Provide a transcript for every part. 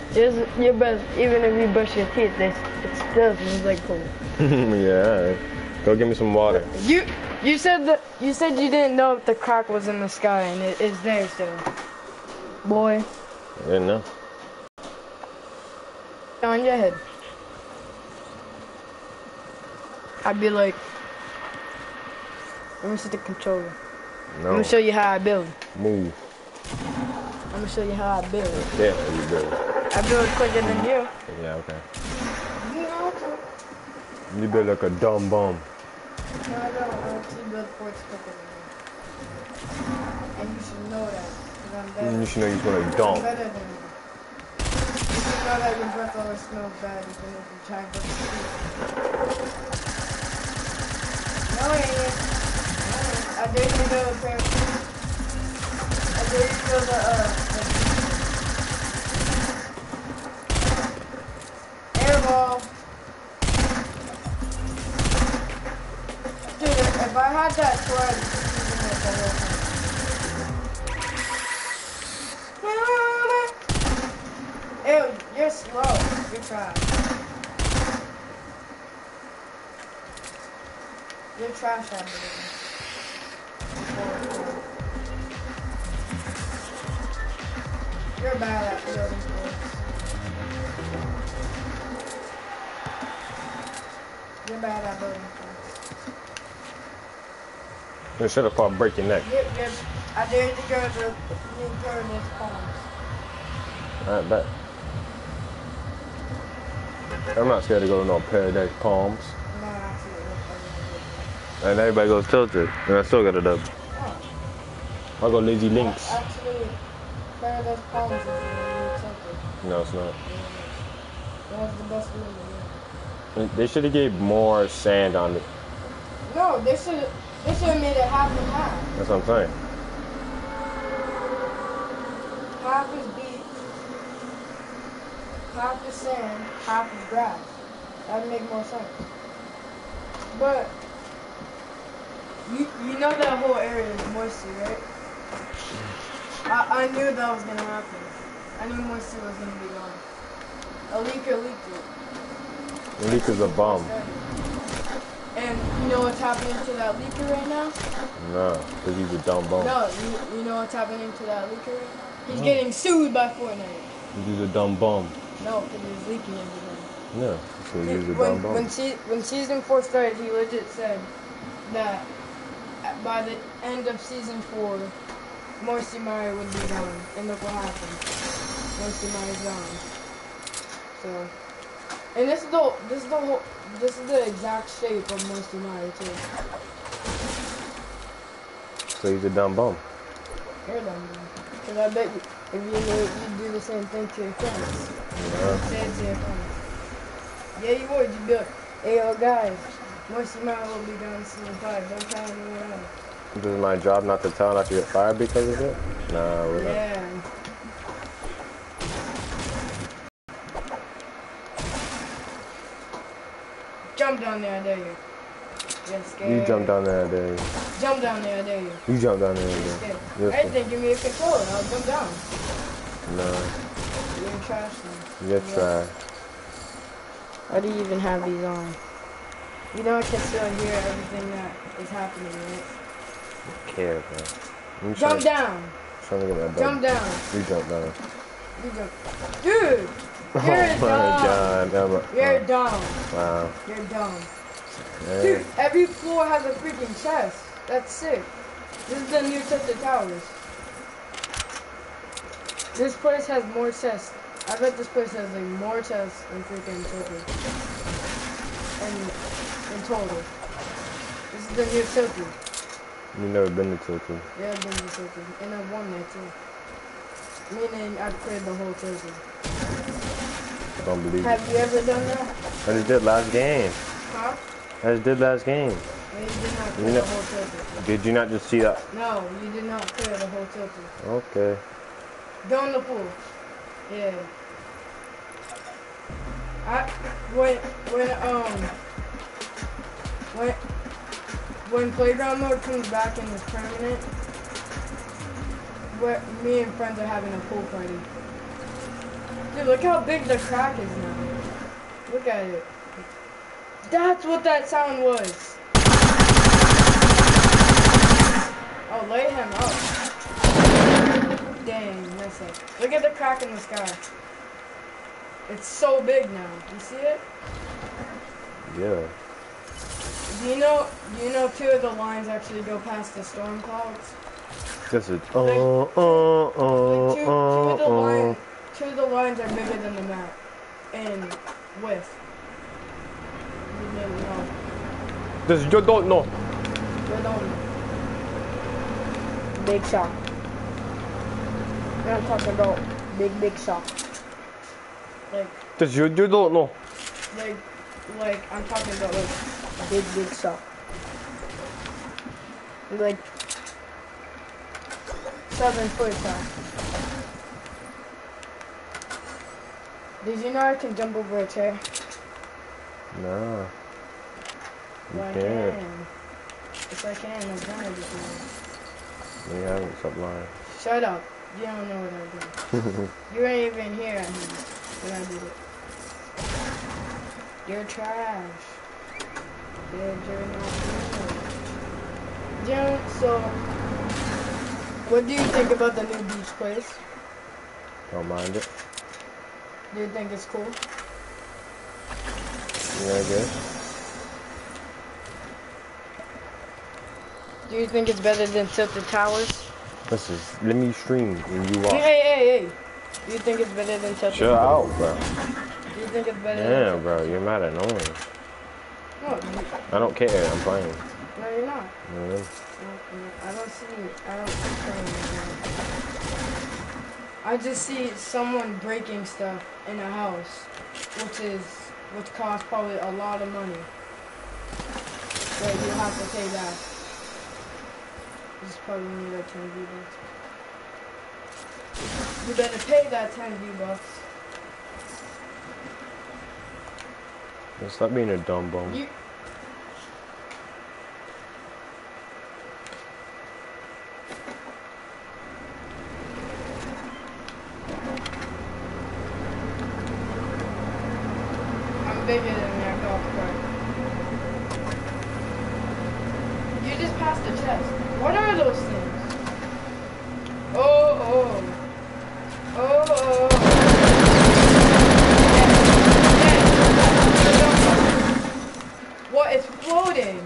your best. Even if you brush your teeth, it still smells like poop. Yeah, alright. Go get me some water. You said you didn't know if the crack was in the sky, and it is there still. Boy. I didn't know. On your head. I'd be like, let me see the controller. No. I'm gonna show you how I build. Move. I'm gonna show you how I build. Yeah, you build. I build quicker than you. Yeah, okay. You build like a dumb bum. No, I don't. I actually build forts quicker than you. And you should know that. 'Cause I'm better. You should know you smell like I'm dumb. better than you. You should know that your breath always smells bad even if you try to brush your teeth. No, it ain't. I dare you to build a pair of I dare you to build a airball. Dude, if I had that sword, I'd be using it the whole time. Ew, you're slow. You're trash. You're trash at building. You're bad at building forts. You're bad at building forts. Shut up or I'll break your neck. Yep. I dare you to go to this palms. Alright, bet. I'm not scared to go to no Paradise Palms. No, absolutely. And everybody goes tilted. And I still got a dub. I'll go Lazy Links. Actually, Paradise Palms is really accepted. No, it's not. That was the best one in They should have gave more sand on it. No, they should have made it half and half. That's what I'm saying. Half is beach, half is sand, half is grass. That would make more sense. But you know that whole area is moisty, right? I knew that was gonna happen. I knew moisture was gonna be gone. A leaker leaked it. The leak is a bomb. And you know what's happening to that leaker right now? No, because he's a dumb bum. No, you know what's happening to that leaker right now? He's getting sued by Fortnite. He's a dumb bum. No, because he's leaking everything. Yeah, so he's a dumb bum. When season 4 started, he legit said that by the end of season 4, Moisty Mire would be gone. And look what happened. Moisty Mire's gone. So, and this is the exact shape of Moisty Mire too. So he's a dumb bum. You're dumb, because I bet you, if you knew it, you'd do the same thing to your friends. Yeah. Say it to your friends. Yeah, you would. You'd be like, hey, yo, guys, Moisty Mire will be gone in season 5. Don't tell anyone else. This is my job not to tell not to get fired because of it? Nah, we're not. Yeah. Jump down there, I dare you. You're scared. You jump down there, there. Jump down there, I dare you. You jump down there, You're there. scared. Yes, Alright, sir. then give me a controller. I'll jump down. Nah, You're trash then. you're trash. Why do you even have these on? You know I can still hear everything that is happening, right? I care, man. I'm Jump down! Trying to get my dog. Jump down! You jump down. You jump. Dude! Oh You're my dumb! god. You're dumb. Wow. You're dumb. Yeah. Dude, every floor has a freaking chest. That's sick. This is the new Tilted Towers. This place has more chests. I bet this place has like more chests than freaking Tilted. And in total. This is the new Tilted. You never been to Tilted. Yeah, I've been to Tilted. And I've won there too. Meaning I've cleared the whole Tilted. Don't believe it. Have you ever done that? I just did last game. Huh? I just did last game. No, you did not clear You the know- whole Tilted. Did you not just see that? No, you did not clear the whole Tilted. Okay. Go in the pool. Yeah. When playground mode comes back and is permanent, me and friends are having a pool party. Dude, look how big the crack is now. Look at it. That's what that sound was. Oh, lay him up. Dang, that's it. Look at the crack in the sky. It's so big now. You see it? Yeah. Do you know 2 of the lines actually go past the storm clouds? This is Like, two of the lines are bigger than the map in width. You didn't know. This you don't know. You don't know. Big shock. I'm talking about big shock. Like This you don't know. like I'm talking about like big shock. Like 7-foot shock. Did you know I can jump over a chair? Nah. You Well, I can't. can. Yes, I can. I've done it before. You haven't, stop lying. Shut up. You don't know what I did. You weren't even here when I did it. You're trash. You're not good. So, what do you think about the new beach place? Don't mind it. Do you think it's cool? Yeah, I guess. Do you think it's better than Tilted Towers? Let me stream and you watch. Hey. Do you think it's better than Tilted Shut Towers? out, bro. Do you think it's better than Damn, bro, you're mad at no one. No, I don't care, I'm playing. no, you're not. Mm. I don't see playing. I just see someone breaking stuff in a house, which costs probably a lot of money. But you have to pay that. This is probably only like 10 V-Bucks. You better pay that 10 V-Bucks. Stop being a dumb bum. I'm bigger than that golf cart. You just passed the chest. What are those things? Oh. What? It's floating.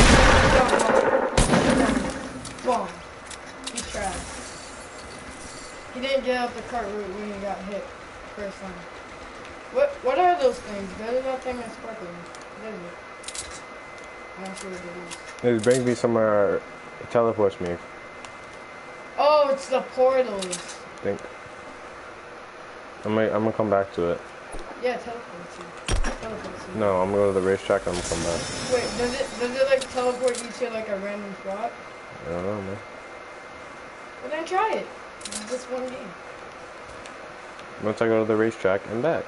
Bomb. He's trash. He didn't get out the cart when he got hit first time. What are those things? Better that thing that's sparkling. What is it? I'm not sure what it is. It brings me somewhere, it teleports me, Oh, it's the portals. I think. I'm gonna come back to it. Yeah, teleports you. Teleports you. No, I'm gonna go to the racetrack and I'm gonna come back. Wait, does it like teleport you to like a random spot? I don't know, man. Well then try it. It's just one game. Once I go to the racetrack and back.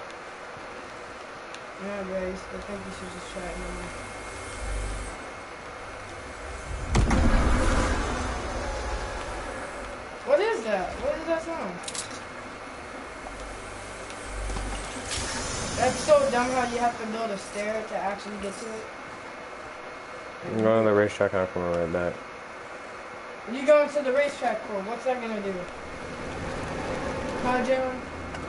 Yeah, Grace, I think you should just try it now. What is that? What is that sound? That's so dumb how you have to build a stair to actually get to it. I'm going to the racetrack and I'm coming right back. What are you going to the racetrack for? What's that gonna do? Huh, Jalen?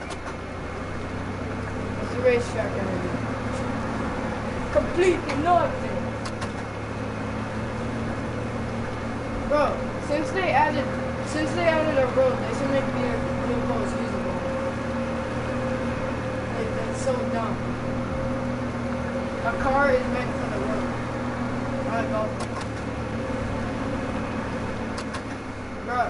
What's the racetrack gonna do? Completely nothing. Bro, since they added a road, they should make vehicles usable. Like, that's so dumb. A car is meant for the road, not a golf cart. Bro.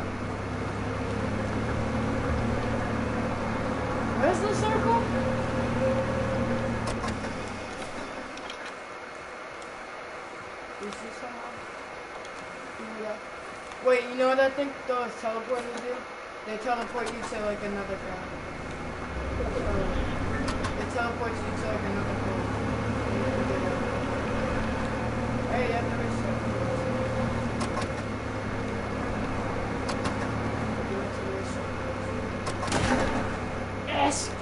Where's the circle? You see someone? Yeah. Wait, you know what I think those teleporters do? They teleport you to like another car. They teleport you to like another car. Hey, you have to restart. Yes!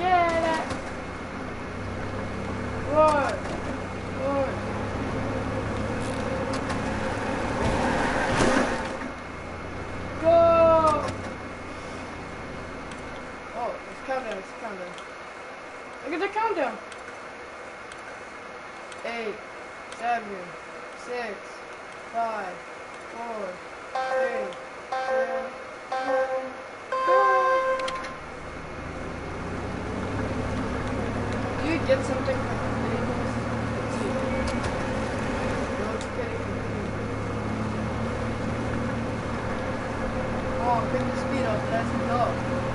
Run! Run! Go! Oh, it's countdown, it's countdown. Look at the countdown. 8, 7, 6, 5, 4, 3, 2, 1, go! Do you get something from completing this? Let's see. No, it's getting completed. Oh, pick the speed up. Let's go.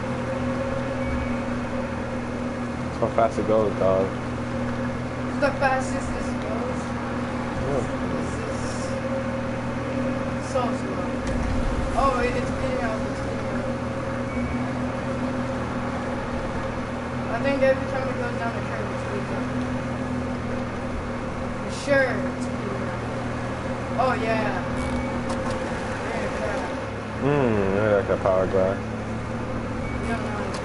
That's how fast it goes, dog. It's the fastest this goes. Yeah. This is so slow. Oh, wait, it's speeding up. It's speeding up. I think every time it goes down the curve, it speeds up. For sure, it's speeding up. Oh, yeah. Yeah, like a power glide. You don't know how to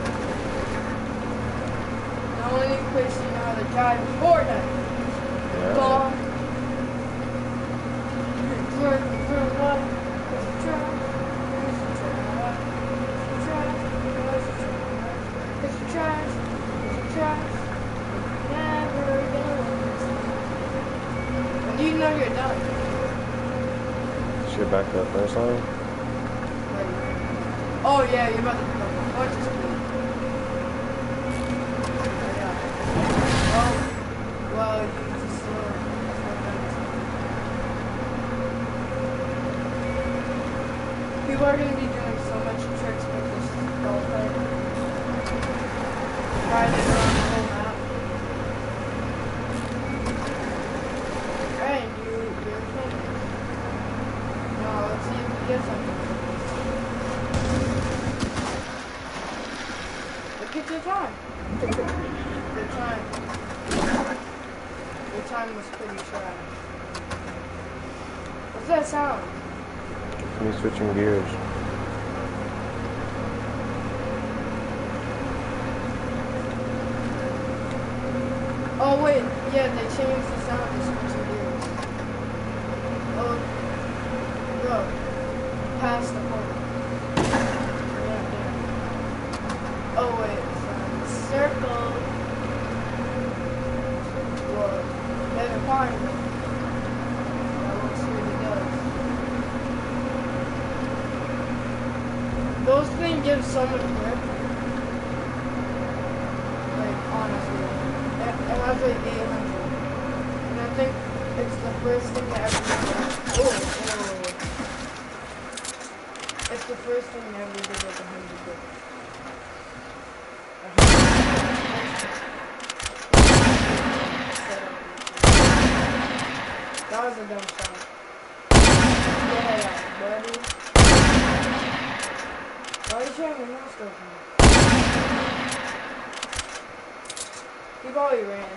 drive. The only place you know how to drive is Fortnite. Yeah. Dog. When do you know you're done? Shit back to the first line. Oh yeah, you're about to pick up a bunch of speed. Yeah. Oh, well, you just people are going to be doing so much tricks with this golf cart. Riding around the whole map. Hey, you're finished. No, let's see if we get something. Look at your time. Your time. Your time was pretty trash. What's that sound? Me switching gears. Oh wait, yeah, they changed the sound to switching gears. Oh, go. Past the point. Yeah. Oh wait, circle. Whoa, there's a pine. That looks really good. Those things give so much grip. Like, honestly. It has like 800. And I think it's the first thing to ever do that. Oh. It's the first thing to ever do like 100 grip. That was a dumb shot. Yeah, buddy. Why are you trying to no scope me? He probably ran.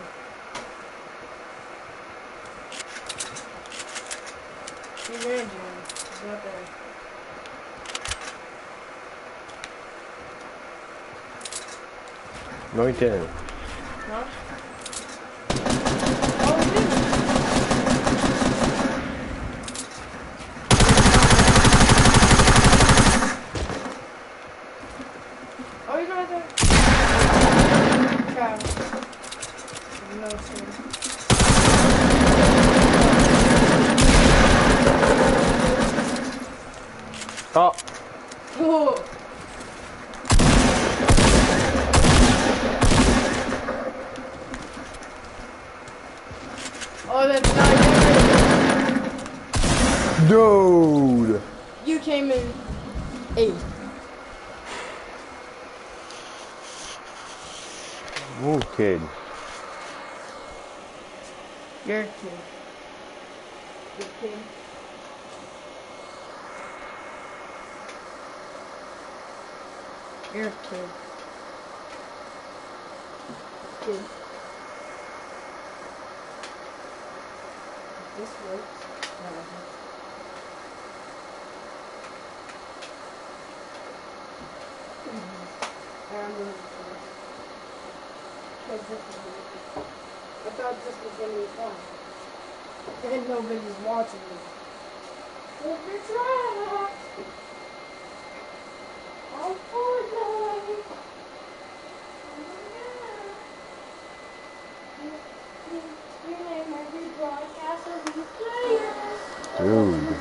He ran, Jim. He's not there. No, he didn't. Huh? Oh, he did. Oh, he's right there. Travis. No, sir. Oh! Oh! Oh, that's not good. Dude! You came in 8th. Oh, kid. You're a kid. You're a kid. You're a kid. Kid. If this works, no, it doesn't. I'm going to do this. Because this is really good. I thought this was going to be fun. And nobody's watching me. If you're trapped on Fortnite, your name every broadcast of these players. Dude.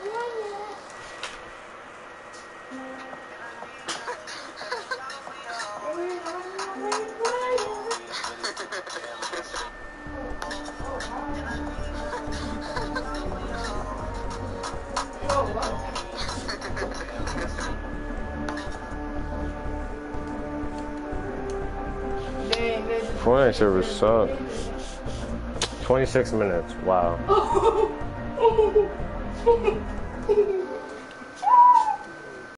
Fortnite server sucks. 26 minutes. Wow.